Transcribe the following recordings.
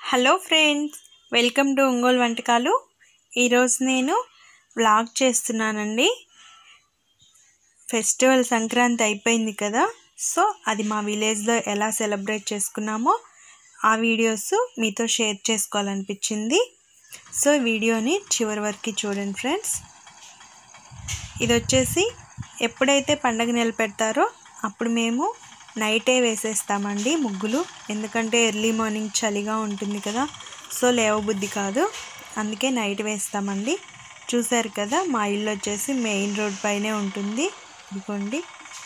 Hello friends, welcome to Ongole వంటకాలు. ఈరోజు నేను వ్లాగ్ చేస్తున్నానండి. ఫెస్టివల్ సంక్రాంతి అయిపోయింది కదా, సో అది మా విలేజ్లో ఎలా సెలబ్రేట్ చేసుకున్నామో ఆ వీడియోస్ మీతో షేర్ చేసుకోవాలనిపించింది. సో వీడియోని చివరి వరకు చూడండి ఫ్రెండ్స్. ఇది వచ్చేసి ఎప్పుడైతే పండగ నిలబెడతారో అప్పుడు మేము నైటే వేసేస్తామండి ముగ్గులు. ఎందుకంటే ఎర్లీ మార్నింగ్ చలిగా ఉంటుంది కదా, సో లేవబుద్ధి కాదు, అందుకే నైట్ వేస్తామండి. చూసారు కదా, మా ఇల్లు వచ్చేసి మెయిన్ రోడ్ పైనే ఉంటుంది. ఇదిగోండి.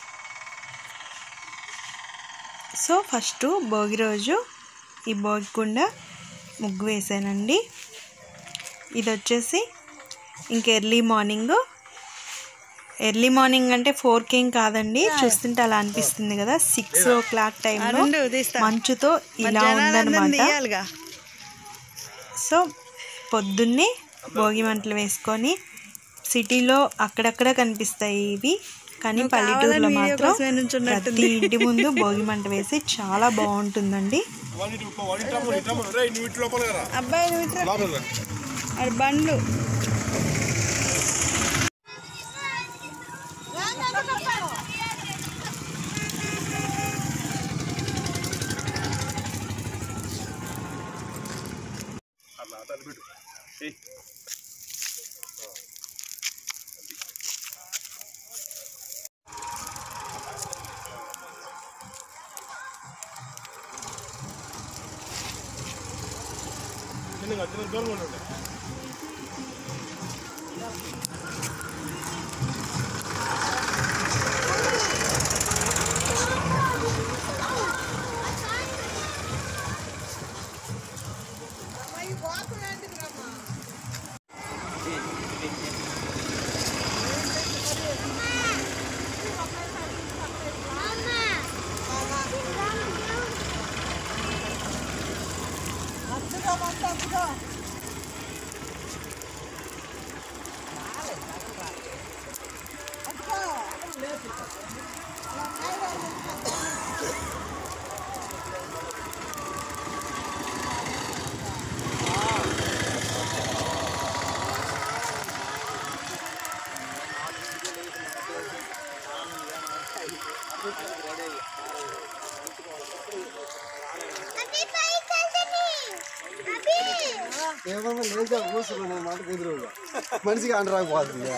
సో ఫస్ట్ భోగి రోజు ఈ భోగికుండ ముగ్గు వేసానండి. ఇది వచ్చేసి ఇంక ఎర్లీ మార్నింగ్ అంటే 4కి ఏం కాదండి, చూస్తుంటే అలా అనిపిస్తుంది కదా. 6 o'clock టైంలో మంచుతో ఇలా ఉందన్నమాట. సో పొద్దున్నే భోగి మంటలు వేసుకొని, సిటీలో అక్కడక్కడ కనిపిస్తాయి ఇవి, కానీ పల్లెటూరులో మాత్రం ప్రతి ఇంటి ముందు భోగి మంట వేసి చాలా బాగుంటుందండి. బండ్లు మనిషికి అంటరాకపోతుంది.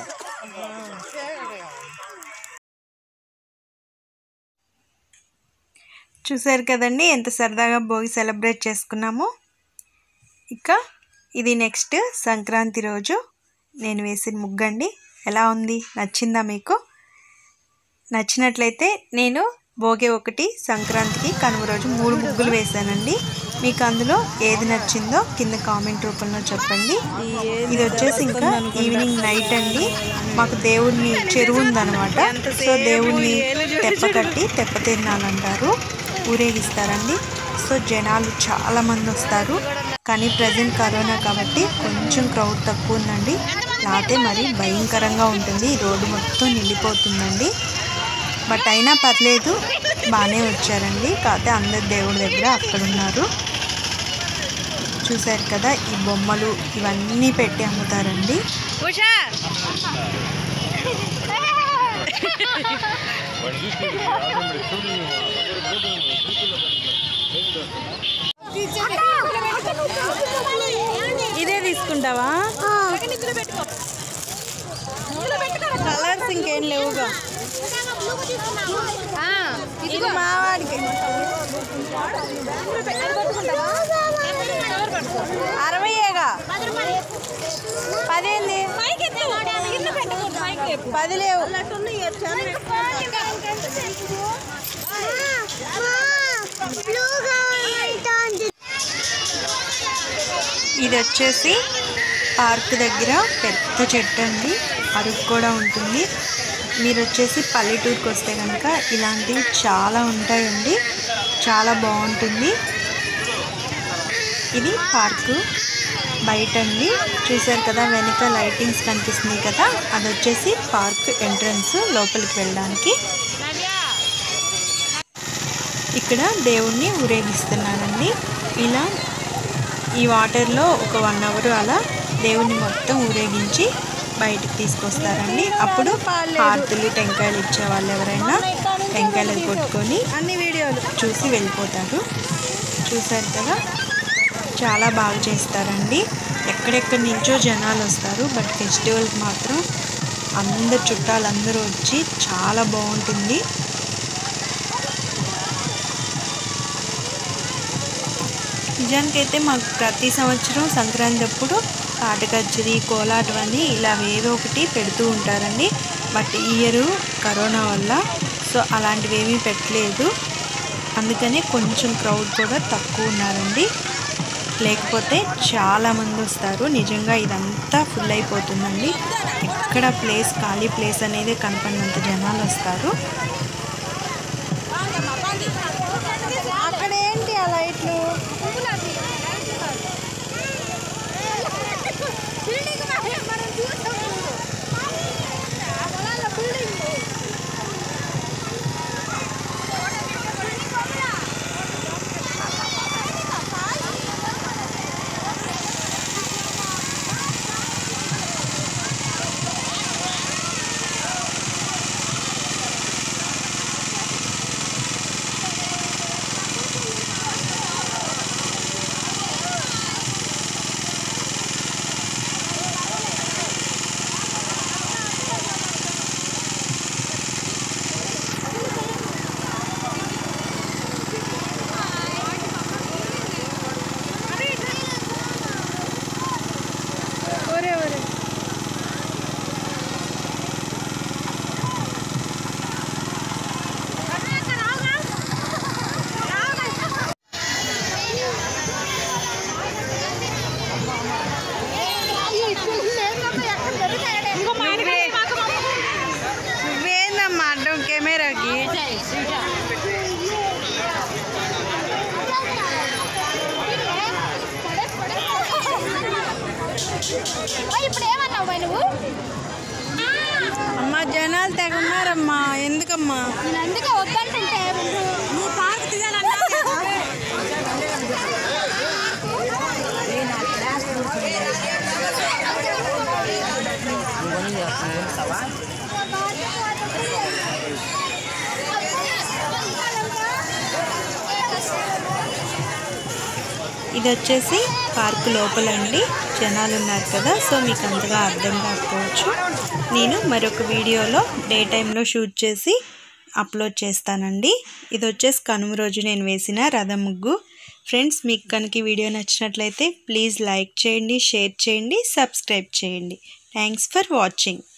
చూసారు కదండి ఎంత సరదాగా భోగి సెలబ్రేట్ చేసుకున్నామో. ఇక ఇది నెక్స్ట్ సంక్రాంతి రోజు నేను వేసిన ముగ్గండి. ఎలా ఉంది, నచ్చిందా మీకు? నచ్చినట్లయితే నేను భోగి 1, సంక్రాంతికి, కనుమ రోజు 3 ముగ్గులు వేసానండి. మీకు అందులో ఏది నచ్చిందో కింద కామెంట్ రూపంలో చెప్పండి. ఇది వచ్చేసి ఇంకా ఈవినింగ్ నైట్ అండి. మాకు దేవుడిని చెరువు ఉందన్నమాట. సో దేవుడిని తెప్పకట్టి తెప్పతిరణాలంటారు, ఊరేగిస్తారండి. సో జనాలు చాలామంది వస్తారు, కానీ ప్రజెంట్ కరోనా కాబట్టి కొంచెం క్రౌడ్ తక్కువ ఉందండి. లేకపోతే మరి భయంకరంగా ఉంటుంది, రోడ్డు మొత్తం నిండిపోతుందండి. బట్ అయినా పర్లేదు, బాగానే వచ్చారండి. కాకపోతే అందరు దేవుడి దగ్గర అక్కడ ఉన్నారు. చూసారు కదా, ఈ బొమ్మలు ఇవన్నీ పెట్టి అమ్ముతారండి. ఇదే తీసుకుంటావా? కలర్స్ ఇంకేం లేవుగా. ఇది మావాడికి 60ఏగా. 10 ఏంది? 10 లేవు. ఇది వచ్చేసి పార్క్ దగ్గర పెద్ద చెట్టు అండి, అరుగు కూడా ఉంటుంది. మీరు వచ్చేసి పల్లెటూరుకి వస్తే కనుక ఇలాంటివి చాలా ఉంటాయండి, చాలా బాగుంటుంది. ఇది పార్కు బయట అండి. చూసారు కదా, వెనక లైటింగ్స్ కనిపిస్తుంది కదా, అది వచ్చేసి పార్క్ ఎంట్రన్స్, లోపలికి వెళ్ళడానికి. ఇక్కడ దేవుణ్ణి ఊరేగిస్తున్నానండి. ఇలా ఈ వాటర్లో ఒక 1 అవర్ అలా దేవుణ్ణి మొత్తం ఊరేగించి బయటికి తీసుకొస్తారండి. అప్పుడు హారతులు టెంకాయలు ఇచ్చే వాళ్ళు ఎవరైనా టెంకాయలు కొట్టుకొని అన్ని వీడియోలు చూసి వెళ్ళిపోతారు. చూసారు కదా, చాలా బాగా చేస్తారండి. ఎక్కడెక్కడి నుంచో జనాలు వస్తారు. బట్ ఫెస్టివల్కి మాత్రం అందరు చుట్టాలందరూ వచ్చి చాలా బాగుంటుంది. నిజానికైతే మాకు ప్రతి సంవత్సరం సంక్రాంతి అప్పుడు పాటకచ్చరి కోలాటం అని ఇలా ఏదో ఒకటి పెడుతూ ఉంటారండి. బట్ ఈ ఇయర్ కరోనా వల్ల సో అలాంటివి ఏమీ పెట్టలేదు. అందుకనే కొంచెం క్రౌడ్ కూడా తక్కువ ఉన్నారండి. లేకపోతే చాలామంది వస్తారు. నిజంగా ఇదంతా ఫుల్ అయిపోతుందండి. ఎక్కడ ప్లేస్ ఖాళీ ప్లేస్ అనేది కనపడినంత జనాలు వస్తారు. అక్కడ ఏంటి ఆ లైట్లు? నువ్వేందమ్మా అడ్డం కెమెరాకి? అమ్మా జనాలు తెగన్నారమ్మా, ఎందుకమ్మా? అందుకే వద్దంటుంటే నువ్వు పార్క్ తీయాలన్నా ఇది వచ్చేసి పార్క్ లోపలండి. జనాలు ఉన్నారు కదా, సో మీకు అంతగా అర్థం కాకపోవచ్చు. నేను మరొక వీడియోలో డే టైంలో షూట్ చేసి అప్లోడ్ చేస్తానండి. ఇది వచ్చేసి కనుమ రోజు నేను వేసిన రథం ముగ్గు. ఫ్రెండ్స్, మీకు కనుక ఈ వీడియో నచ్చినట్లయితే ప్లీజ్ లైక్ చేయండి, షేర్ చేయండి, సబ్స్క్రైబ్ చేయండి. Thanks for watching.